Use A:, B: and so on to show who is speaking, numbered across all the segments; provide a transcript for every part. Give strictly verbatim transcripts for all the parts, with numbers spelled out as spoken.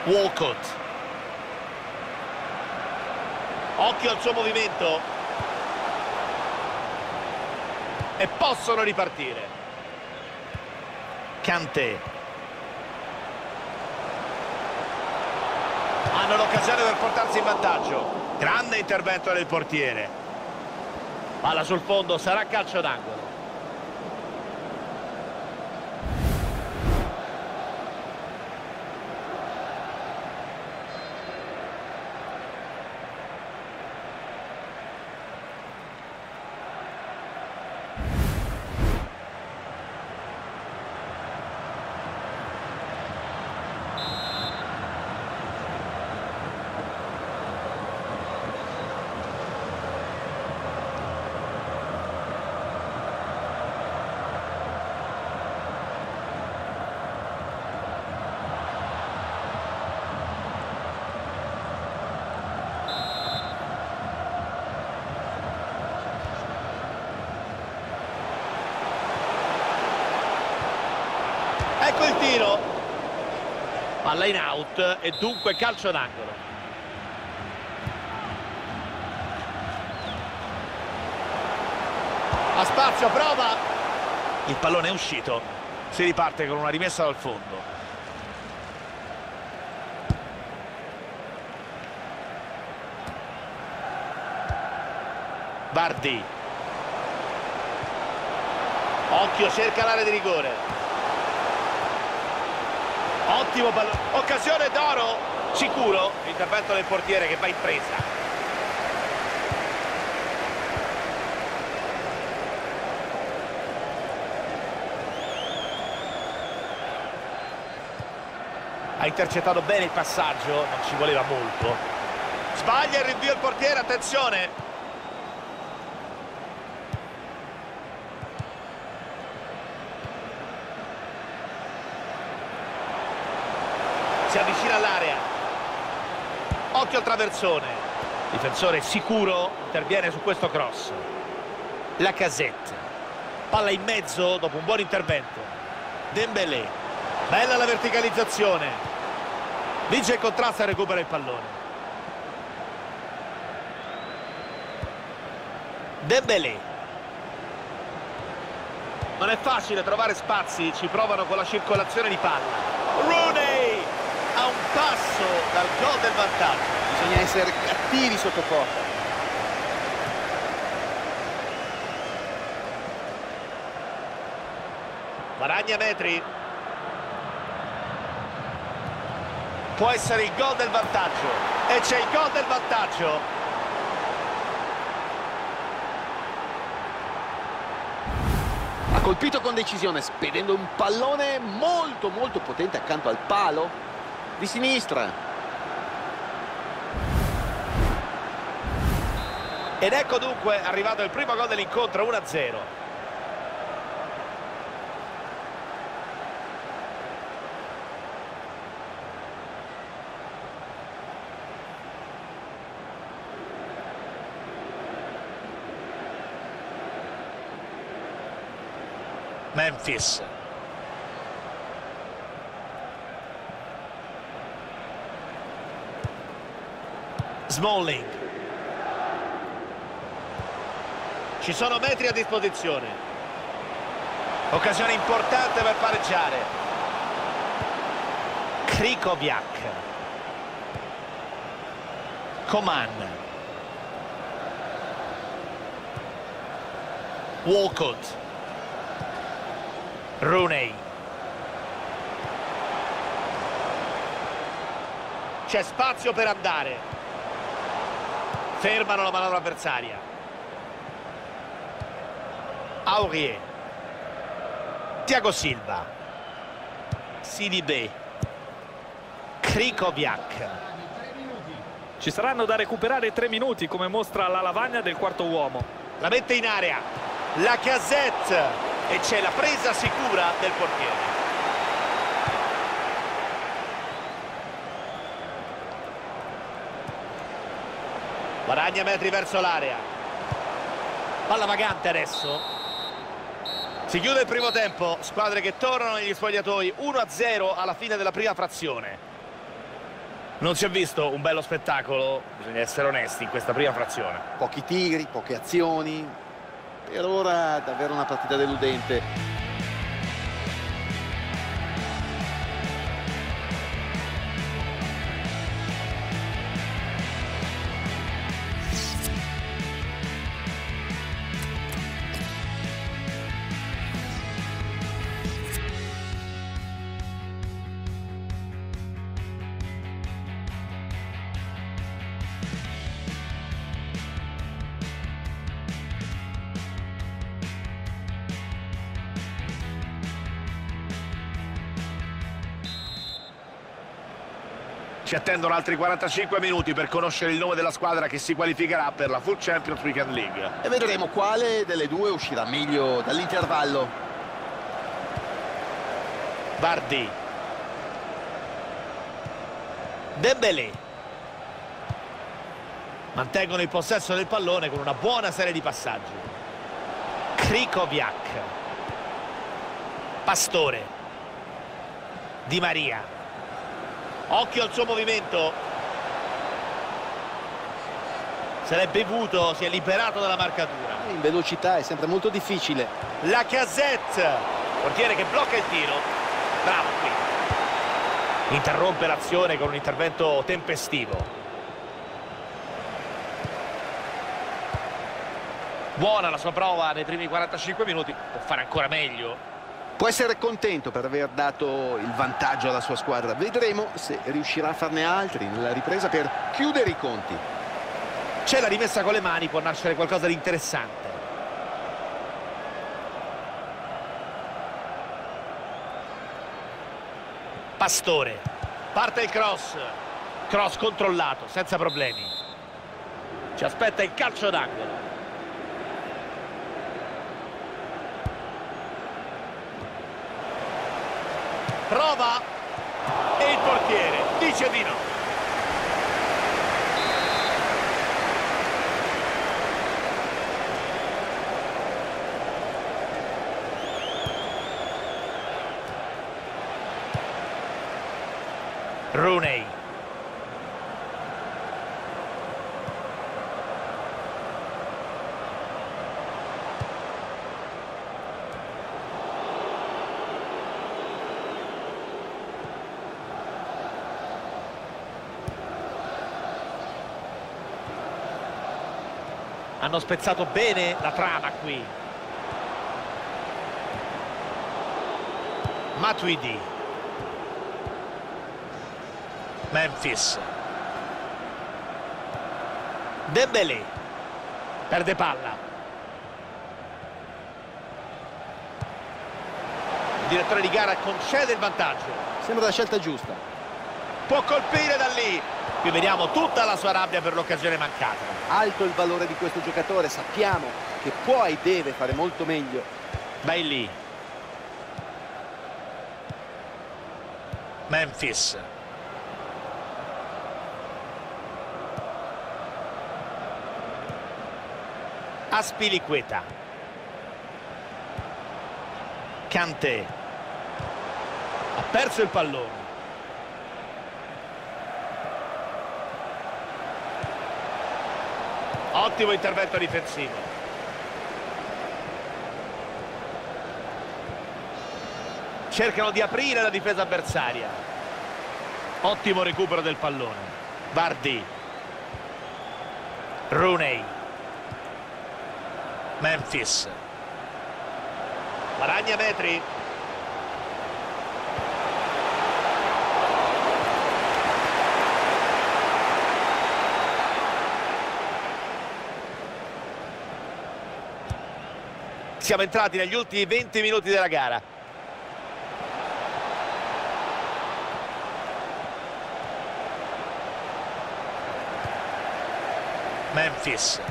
A: Walcott. Occhio al suo movimento. E possono ripartire. Kanté. Hanno l'occasione per portarsi in vantaggio. Grande intervento del portiere. Palla sul fondo, sarà calcio d'angolo. Ecco il tiro. Palla in out e dunque calcio d'angolo. Ha spazio, prova. Il pallone è uscito. Si riparte con una rimessa dal fondo. Vardy. Occhio, cerca l'area di rigore. Ottimo pallone, occasione d'oro, sicuro l'intervento del portiere che va in presa. Ha intercettato bene il passaggio, non ci voleva molto. Sbaglia il rinvio il portiere, attenzione. Si avvicina all'area. Occhio al traversone. Difensore sicuro interviene su questo cross. Lacazette. Palla in mezzo dopo un buon intervento. Dembélé. Bella la verticalizzazione. Vince il contrasto e recupera il pallone. Dembélé. Non è facile trovare spazi, ci provano con la circolazione di palla. Rooney a un passo dal gol del vantaggio.
B: Bisogna essere cattivi sotto porta.
A: Guadagna metri. Può essere il gol del vantaggio. E c'è il gol del vantaggio.
B: Ha colpito con decisione, spedendo un pallone molto molto potente accanto al palo di sinistra.
A: Ed ecco dunque arrivato il primo gol dell'incontro, uno a zero. Memphis. Smalling. Ci sono metri a disposizione. Occasione importante per pareggiare. Krychowiak. Coman. Walcott. Rooney. C'è spazio per andare. Fermano la manovra avversaria. Aurier. Thiago Silva. Sidibé. Krychowiak.
C: Ci saranno da recuperare tre minuti, come mostra la lavagna del quarto uomo.
A: La mette in area. Lacazette. E c'è la presa sicura del portiere. Guadagna metri verso l'area. Palla vagante adesso. Si chiude il primo tempo. Squadre che tornano negli spogliatoi. uno a zero alla fine della prima frazione. Non si è visto un bello spettacolo, bisogna essere onesti in questa prima frazione.
B: Pochi tiri, poche azioni. Per ora davvero una partita deludente.
A: Ci attendono altri quarantacinque minuti per conoscere il nome della squadra che si qualificherà per la Full Champions Weekend League.
B: E vedremo quale delle due uscirà meglio dall'intervallo.
A: Vardy. Dembélé. Mantengono il possesso del pallone con una buona serie di passaggi. Krychowiak. Pastore. Di Maria. Occhio al suo movimento. Se l'è bevuto, si è liberato dalla marcatura.
B: In velocità è sempre molto difficile.
A: Lacazette, portiere che blocca il tiro. Bravo qui. Interrompe l'azione con un intervento tempestivo. Buona la sua prova nei primi quarantacinque minuti. Può fare ancora meglio.
B: Può essere contento per aver dato il vantaggio alla sua squadra. Vedremo se riuscirà a farne altri nella ripresa per chiudere i conti.
A: C'è la rimessa con le mani, può nascere qualcosa di interessante. Pastore. Parte il cross. Cross controllato, senza problemi. Ci aspetta il calcio d'angolo. Prova e il portiere dice di no. Rooney. Hanno spezzato bene la trama qui. Matuidi. Memphis. Dembélé. Perde palla. Il direttore di gara concede il vantaggio.
B: Sembra la scelta giusta.
A: Può colpire da lì. Qui vediamo tutta la sua rabbia per l'occasione mancata.
B: Alto il valore di questo giocatore, sappiamo che può e deve fare molto meglio.
A: Bailly. Memphis. Aspilicueta. Kanté. Ha perso il pallone. Ottimo intervento difensivo. Cercano di aprire la difesa avversaria. Ottimo recupero del pallone. Vardy. Rooney. Memphis. Guadagna metri. Siamo entrati negli ultimi venti minuti della gara. Memphis.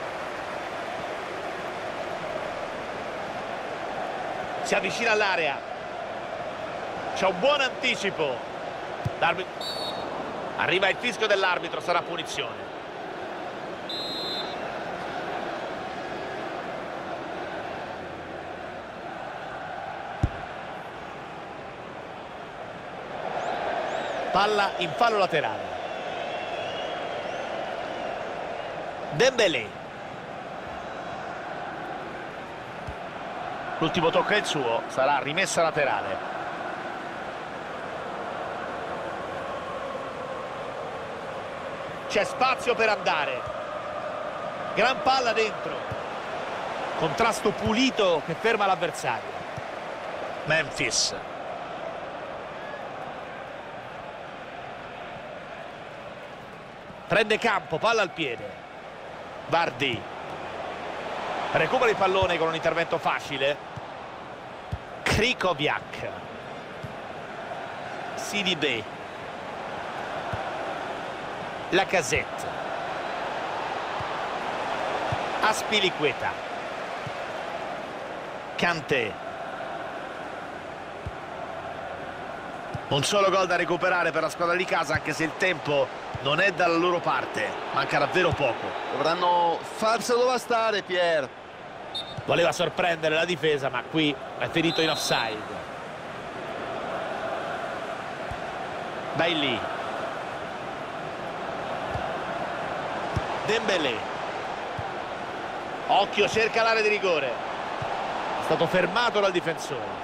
A: Si avvicina all'area. C'è un buon anticipo. Arriva il fischio dell'arbitro, sarà punizione. Palla in fallo laterale. Dembélé. L'ultimo tocco è il suo, sarà rimessa laterale. C'è spazio per andare. Gran palla dentro. Contrasto pulito che ferma l'avversario. Memphis. Prende campo, palla al piede. Vardy. Recupera il pallone con un intervento facile. Krychowiak. Sidibé. Lacazette. Azpilicueta. Kanté. Un solo gol da recuperare per la squadra di casa, anche se il tempo non è dalla loro parte. Manca davvero poco.
B: Dovranno farselo bastare, Pier.
A: Voleva sorprendere la difesa, ma qui è finito in offside. Bailly. Dembélé. Occhio, cerca l'area di rigore. È stato fermato dal difensore.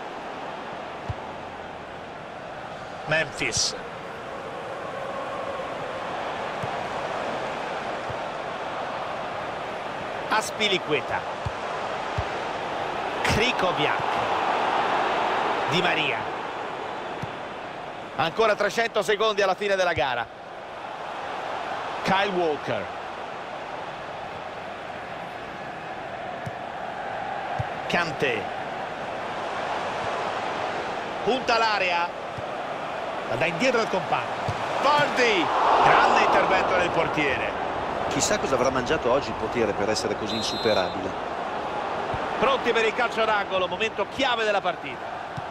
A: Memphis. Azpilicueta. Krychowiak. Di Maria. Ancora trecento secondi alla fine della gara. Kyle Walker. Kanté. Punta l'area. La dà indietro al compagno. Vardy. Grande intervento del portiere.
D: Chissà cosa avrà mangiato oggi il portiere per essere così insuperabile.
A: Pronti per il calcio d'angolo, momento chiave della partita.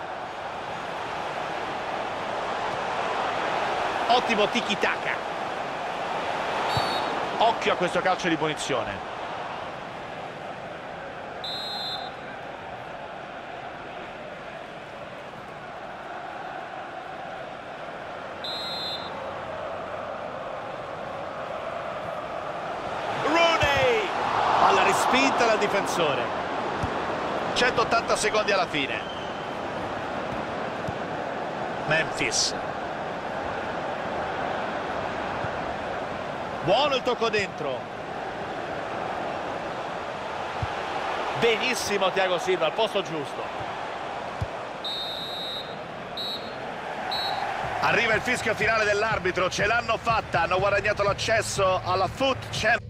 A: Ottimo tiki-taka. Occhio a questo calcio di punizione. Rooney! Palla respinta dal difensore. centottanta secondi alla fine. Memphis. Buono il tocco dentro. Benissimo Thiago Silva, al posto giusto. Arriva il fischio finale dell'arbitro, ce l'hanno fatta, hanno guadagnato l'accesso alla Foot Champions.